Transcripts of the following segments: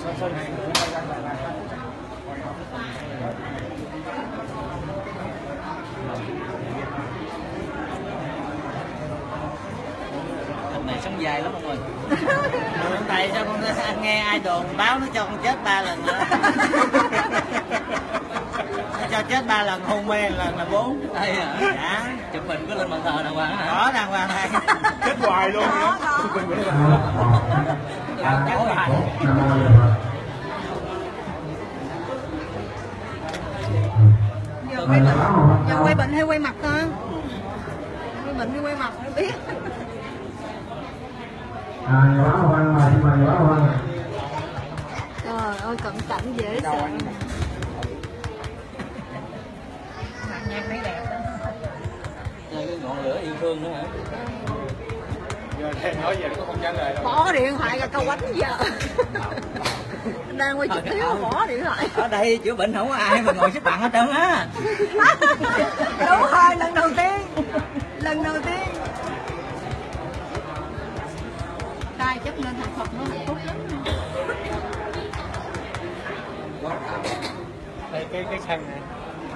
Này sống dài lắm ông ơi. Tại sao con nghe ai đồn báo nó cho con chết 3 lần nữa. Nó cho chết 3 lần, hôn mê là 4. Đây hả? Dạ. Chụp hình có lên bàn thờ đàng hoàng hả? Có đàng hoàng này. Chết hoài luôn đó. Giờ quay bệnh hay quay mặt ta? Quay bệnh hay quay mặt không biết. Trời ơi, cận cảnh dễ sợ. Nhạc thấy đẹp đó. Đây cái ngọn lửa yêu thương nữa hả? Giờ đang nói về có không trả lời đâu. Bỏ điện thoại ra câu quánh giờ. Đang quay chút xíu bỏ điện thoại. Ở đây chữa bệnh không có ai mà ngồi xếp bằng hết trơn á. Đúng rồi, lần đầu tiên. Lần đầu tiên. Tay chấp lên thành Phật nó hạnh phúc lắm. Đây cái khăn này.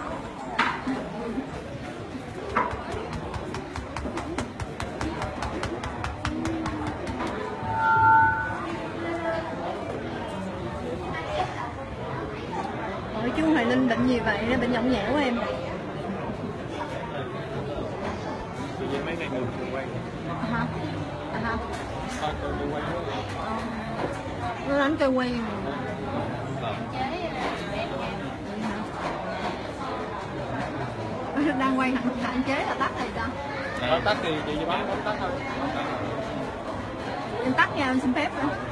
Ôi chú Hoài Linh bệnh gì vậy? Bệnh nhõng nhẽo em. Vì mấy ngày đường quay. Hả? Hả? Đường quay Nó đánh cây quay. Đang quay hạn chế là tắt này sao? Tắt thì chị bán tắt thôi. Em tắt nha, em xin phép nữa.